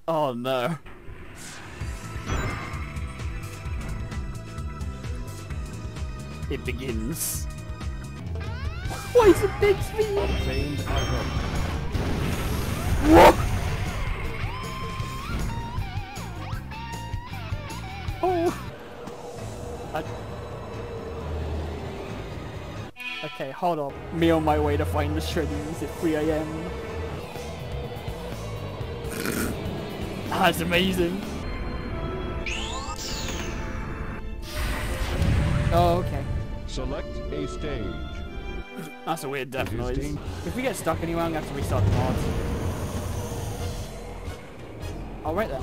Oh no. It begins. Why is it big speed? Obtained item. What? Oh. Okay, hold on. Me on my way to find the shreddies at 3 AM. That's amazing. Oh, okay. Select a stage. That's a weird death It is noise. dangerous. If we get stuck anywhere, I'm gonna have to restart the mod. Oh, right there.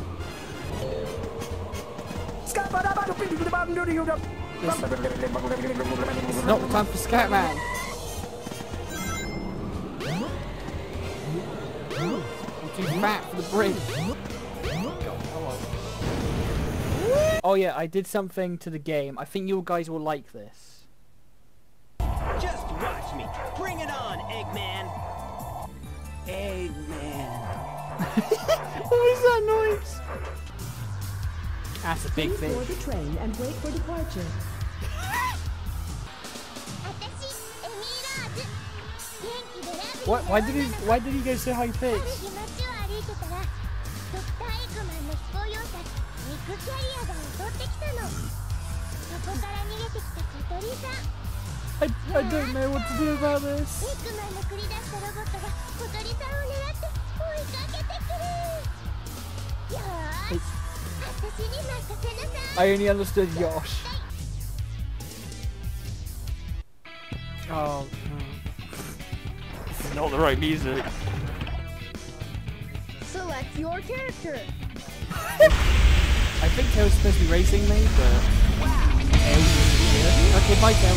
It's not the time for Scatman. I'm too fat for the bridge. Oh yeah, I did something to the game. I think you guys will like this. Just watch me. Bring it on, Eggman. Eggman. What is that noise? That's a big Please thing. board the train and wait for departure. What? Why did he go so high pitched? I don't know what to do about this. I only understood Yosh. Oh, this is not the right music. Select your character. I think Tail's supposed to be racing me, but Tail isn't here. Okay, bye Tail.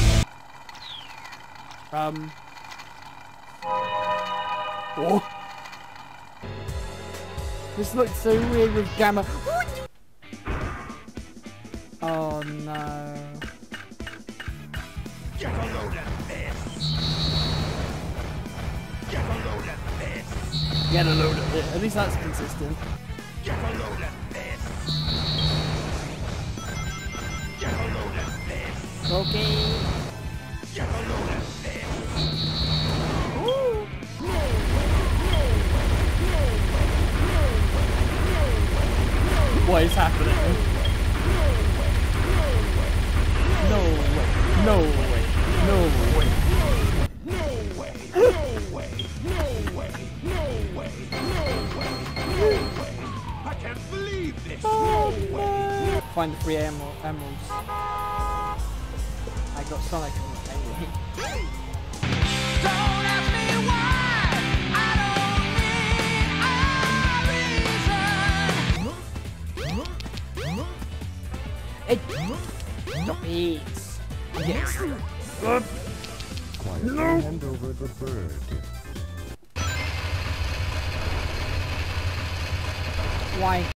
Oh. This looks so weird with Gamma. Oh no. Get a load of this. Get a load of this. Get a load of it. At least that's consistent. Get a load of this. Get a load of this. Okay. Get a load of this. What is happening? No way. No way. No way. No way. No way. No way. No way. No way. No way. I can't believe this. No way. Find the 3 emeralds. I got Sonic and Amy. Don't ask me why. I don't need a reason. Hey! Stop it! Yes! Quietly hand over the bird. Why?